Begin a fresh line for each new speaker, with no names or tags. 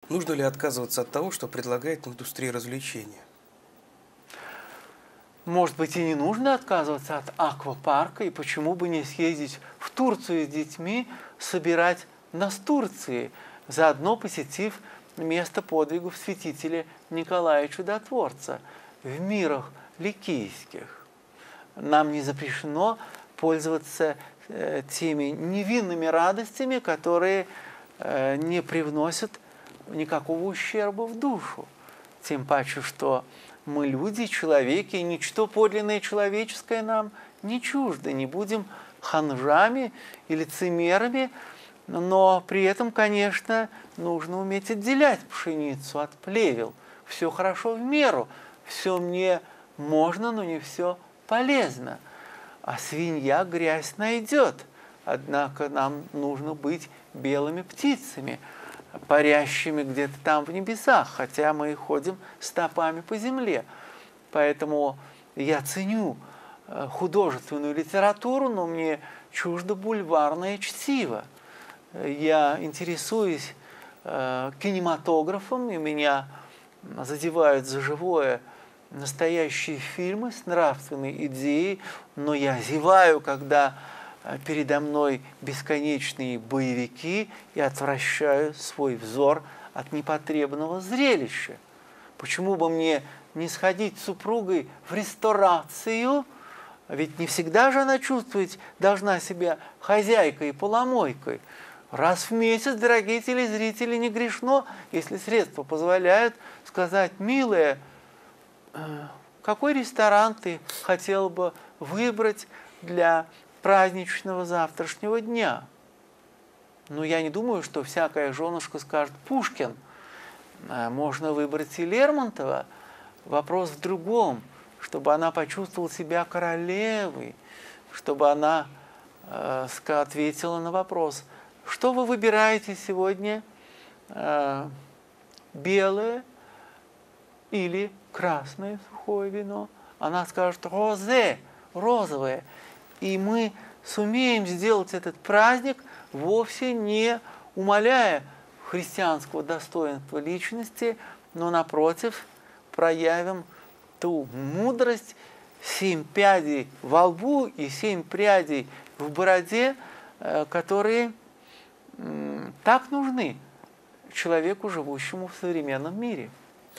Нужно ли отказываться от того, что предлагает индустрия развлечения?
Может быть, и не нужно отказываться от аквапарка, и почему бы не съездить в Турцию с детьми, собирать настурции, заодно посетив место подвигов святителя Николая Чудотворца в мирах ликийских. Нам не запрещено пользоваться теми невинными радостями, которые не привносят никакого ущерба в душу. Тем паче, что мы люди, человеки, и ничто подлинное человеческое нам не чуждо. Не будем ханжами и лицемерами, но при этом, конечно, нужно уметь отделять пшеницу от плевел. Все хорошо в меру, все мне можно, но не все полезно. А свинья грязь найдет. Однако нам нужно быть белыми птицами, парящими где-то там в небесах, хотя мы ходим стопами по земле. Поэтому я ценю художественную литературу, но мне чуждо бульварное чтиво. Я интересуюсь кинематографом, и меня задевают за живое настоящие фильмы с нравственной идеей, но я зеваю, когда передо мной бесконечные боевики и отвращаю свой взор от непотребного зрелища. Почему бы мне не сходить с супругой в ресторацию? Ведь не всегда же она чувствовать должна себя хозяйкой и поломойкой. Раз в месяц, дорогие телезрители, не грешно, если средства позволяют, сказать: милая, какой ресторан ты хотела бы выбрать для праздничного завтрашнего дня? Но я не думаю, что всякая женушка скажет: Пушкин. Можно выбрать и Лермонтова. Вопрос в другом, чтобы она почувствовала себя королевой, чтобы она ответила на вопрос: что вы выбираете сегодня, белое или красное сухое вино? Она скажет: розе, розовое. И мы сумеем сделать этот праздник, вовсе не умаляя христианского достоинства личности, но, напротив, проявим ту мудрость, 7 пядей во лбу и 7 прядей в бороде, которые так нужны человеку, живущему в современном мире.